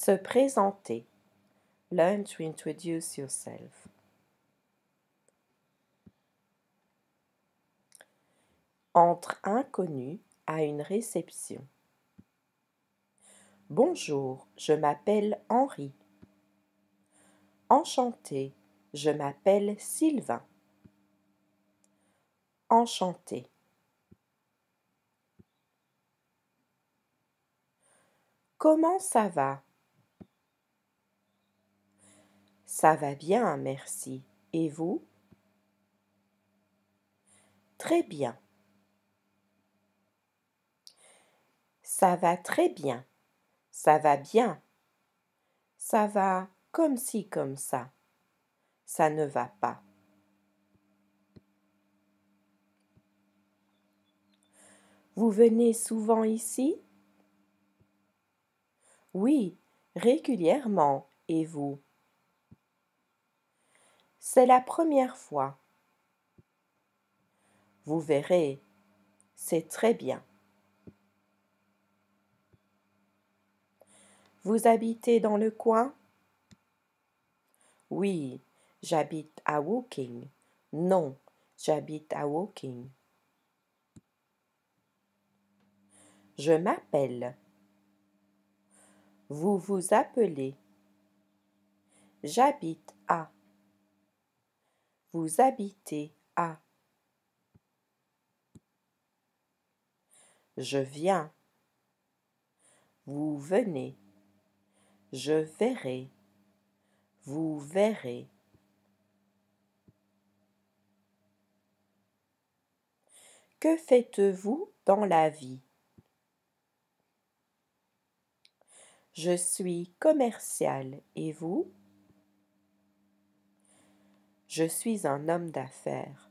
Se présenter. Learn to introduce yourself. Entre inconnus à une réception. Bonjour, je m'appelle Henri. Enchanté, je m'appelle Sylvain. Enchanté. Comment ça va? Ça va bien, merci. Et vous? Très bien. Ça va très bien. Ça va bien. Ça va comme ci, comme ça. Ça ne va pas. Vous venez souvent ici? Oui, régulièrement. Et vous? C'est la première fois. Vous verrez, c'est très bien. Vous habitez dans le coin? Oui, j'habite à Woking. Non, j'habite à Woking. Je m'appelle. Vous vous appelez. J'habite à. Vous habitez à. Je viens. Vous venez. Je verrai. Vous verrez. Que faites-vous dans la vie? Je suis commercial. Et vous? Je suis un homme d'affaires.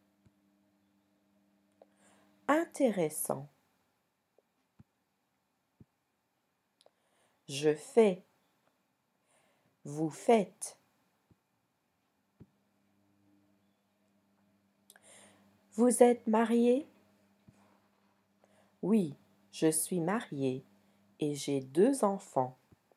Intéressant. Je fais. Vous faites. Vous êtes marié? Oui, je suis marié et j'ai 2 enfants.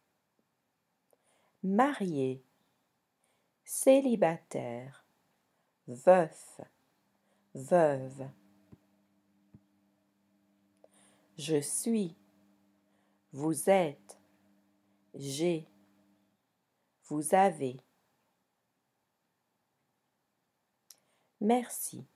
Marié, célibataire, veuf, veuve. Je suis, vous êtes, j'ai, vous avez. Merci.